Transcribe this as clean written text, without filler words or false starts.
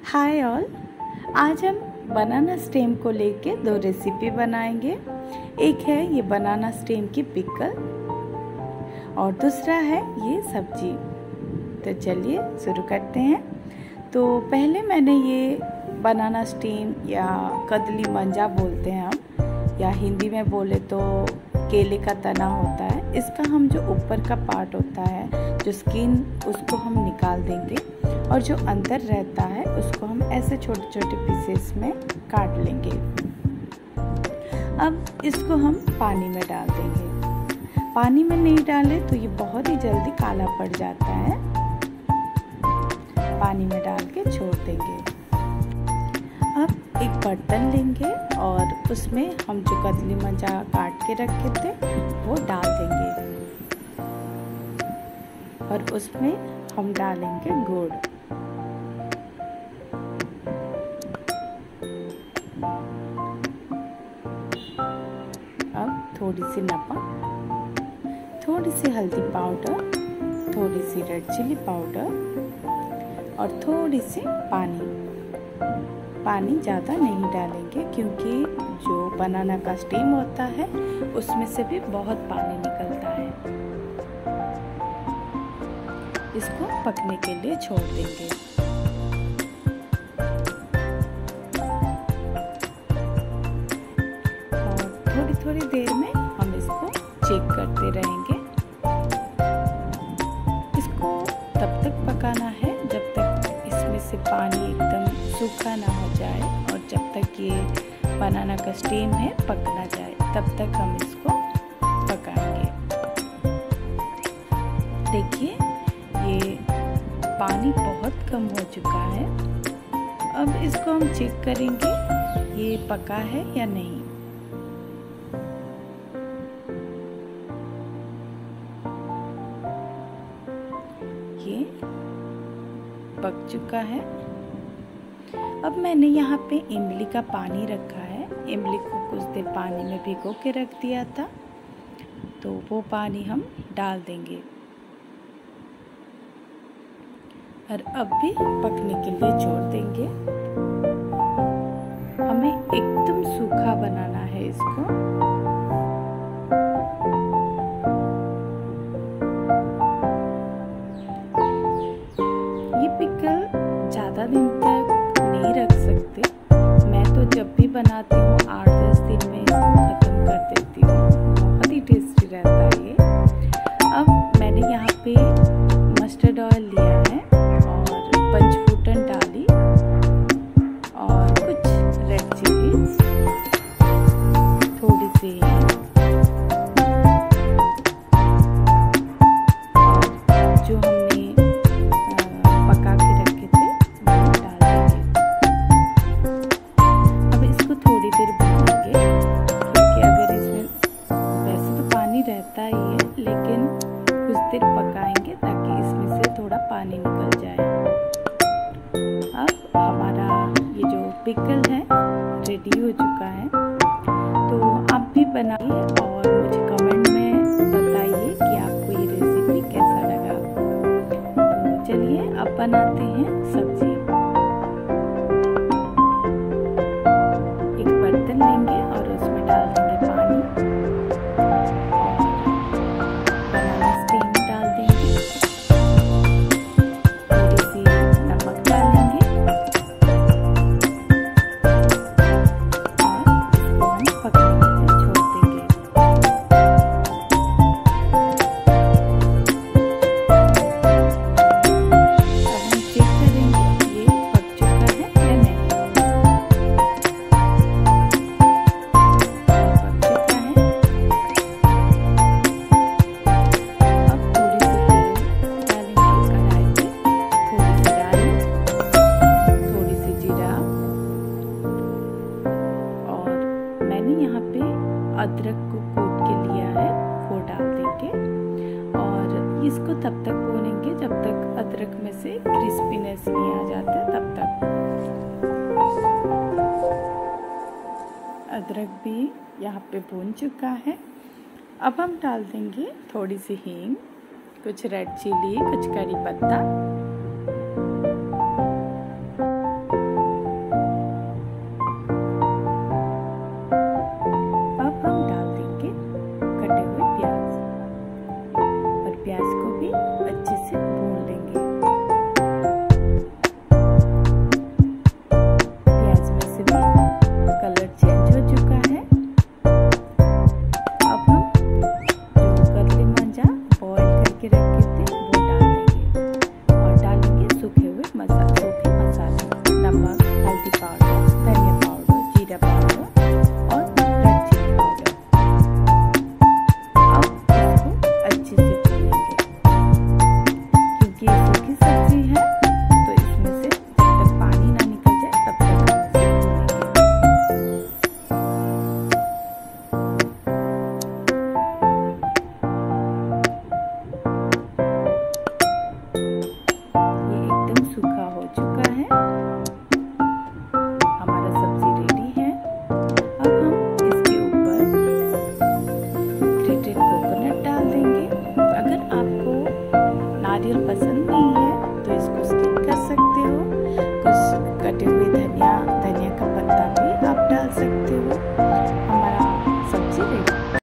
Hi all. आज हम बनाना stem को लेके दो रेसिपी बनाएंगे। एक है ये बनाना स्टेम की पिकल और दूसरा है ये सब्जी। तो चलिए शुरू करते हैं। तो पहले मैंने ये बनाना स्टेम या कदली मंजा बोलते हैं हम, या हिंदी में बोले तो केले का तना होता है। इसका हम जो ऊपर का पार्ट होता है, जो स्किन, उसको हम निकाल देंगे और जो अंदर रहता है उसको हम ऐसे छोटे छोटे पीसेस में काट लेंगे। अब इसको हम पानी में डाल देंगे। पानी में नहीं डालें तो ये बहुत ही जल्दी काला पड़ जाता है। पानी में डाल के छोड़ देंगे। अब एक बर्तन लेंगे और उसमें हम जो कदली मंजा काट के रखे थे वो डाल देंगे और उसमें हम डालेंगे गुड़। अब थोड़ी सी नमक, थोड़ी सी हल्दी पाउडर, थोड़ी सी रेड चिली पाउडर और थोड़ी सी पानी। पानी ज़्यादा नहीं डालेंगे क्योंकि जो बनाना का स्टेम होता है उसमें से भी बहुत पानी निकलता है। इसको पकने के लिए छोड़ देंगे। और थोड़ी थोड़ी देर में हम इसको चेक करते रहेंगे। इसको तब तक पकाना है जब तक इसमें से पानी एकदम सूखा ना हो जाए और जब तक ये बनाना का स्टेम है पक ना जाए, तब तक हम इसको पकाएंगे। देखिए ये पानी बहुत कम हो चुका है। अब इसको हम चेक करेंगे ये पका है या नहीं। ये पक चुका है। अब मैंने यहाँ पे इमली का पानी रखा है। इमली को कुछ देर पानी में भिगो के रख दिया था, तो वो पानी हम डाल देंगे और अब भी पकने के लिए छोड़ देंगे। हमें एकदम सूखा बनाना है इसको। ये पिकल ज़्यादा दिन तक नहीं रख सकते। मैं तो जब भी बनाती हूँ 8-10 दिन में इसको ख़त्म कर देती हूँ। बहुत ही टेस्टी रहता है ये। अब मैंने यहाँ पे मस्टर्ड ऑयल लिया है और पंचफूटन डाली और कुछ रेड चिलीज, थोड़ी सी और जो हमने पका के रखे थे वो डाल देंगे। अब इसको थोड़ी देर भूनेंगे क्योंकि अगर इसमें वैसे तो पानी रहता ही है, लेकिन कुछ देर पकाएंगे ताकि इसमें से थोड़ा पानी निकल जाए। अब हमारा ये जो पिकल है रेडी हो चुका है। तो आप भी बनाइए और मुझे कमेंट में बताइए कि आपको ये रेसिपी कैसा लगा। तो चलिए अब बनाते हैं सब्जी। एक बर्तन लेंगे और उसमें डाल देंगे पानी और बनाना स्टेम डाल देंगे, थोड़ी सी नमक डालेंगे और इसको हम पकने के लिए छोड़ देंगे। अब हम चेक करेंगे ये पक चुका है या नहीं। पक चुका है। अब थोड़ी सी तेल डालेंगे कढ़ाई में, थोड़ी सी राई, थोड़ी सी जीरा और मैंने यहाँ पे अदरक को कूट के लिया है, वो डाल देंगे और इसको तब तक भूनेंगे जब तक अदरक में से क्रिस्पीनेस नहीं आ जाता, तब तक। अदरक भी यहाँ पे भून चुका है। अब हम डाल देंगे थोड़ी सी हींग, कुछ रेड चिली, कुछ करी पत्ता मसाला।